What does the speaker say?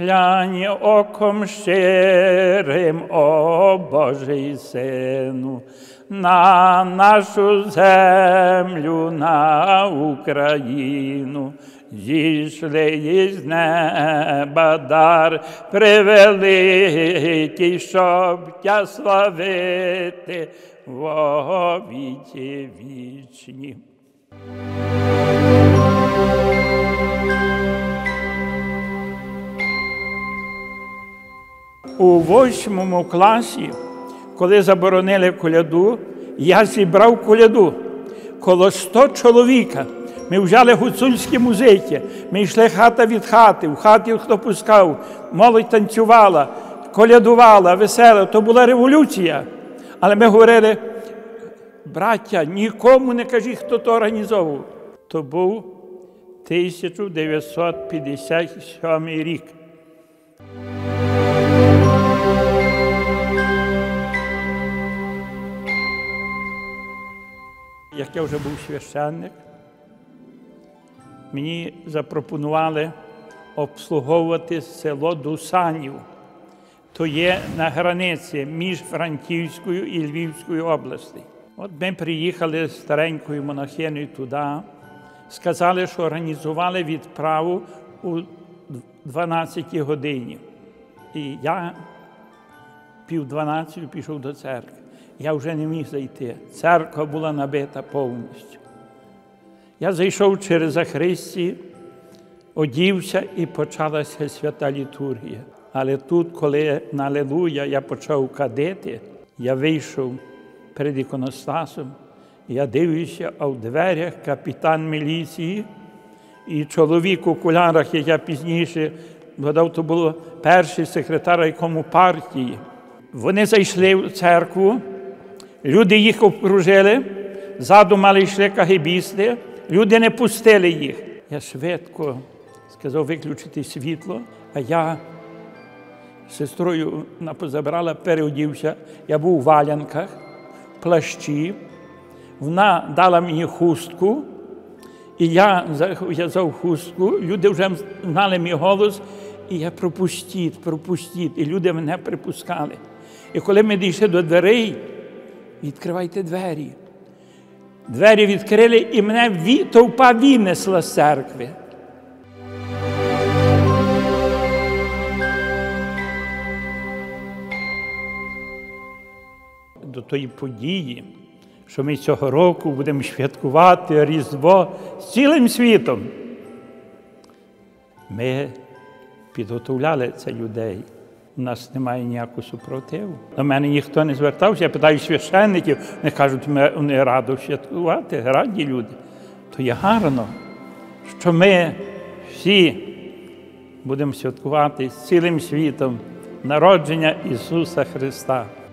Глянь оком щирим, о Божий Сину, на нашу землю, на Україну. Зійшли із неба дар превеликий, щоб тя славити во віки вічні. У 8 класі, коли заборонили коляду, я зібрав коляду коло 100 чоловіка. Ми взяли гуцульські музики, ми йшли хата від хати, в хаті хто пускав, молодь танцювала, колядувала, весела. То була революція. Але ми говорили, браття, нікому не кажіть, хто то організовував. То був 1957 рік. Як я вже був священник, мені запропонували обслуговувати село Дусанів. То є на границі між Франківською і Львівською областю. От ми приїхали з старенькою монахиною туди, сказали, що організували відправу у 12 годині. І я 11:30 пішов до церкви. Я вже не міг зайти. Церква була набита повністю. Я зайшов через Захристі, одівся і почалася свята літургія. Але тут, коли на Алілуя я почав кадити, я вийшов перед іконостасом, я дивлюся, а в дверях капітан міліції і чоловік у окулярах, як я пізніше згадав, то було перший секретар райкому партії. Вони зайшли в церкву, люди їх окружили, ззаду мали йшли кагебісти, люди не пустили їх. Я швидко сказав виключити світло, а я з сестрою позабирала, переодівся. Я був у валянках, плащі. Вона дала мені хустку, і я зав'язав хустку. Люди вже знали мій голос, і я пропустіть. І люди мене припускали. І коли ми дійшли до дверей, відкривайте двері. Двері відкрили, і мене товпа винесла з церкви. До тої події, що ми цього року будемо святкувати Різдво з цілим світом. Ми підготовляли це людей. У нас немає ніякого супротиву. До мене ніхто не звертався. Я питаю священників, вони кажуть, вони раді святкувати, раді люди. То є гарно, що ми всі будемо святкувати з цілим світом народження Ісуса Христа.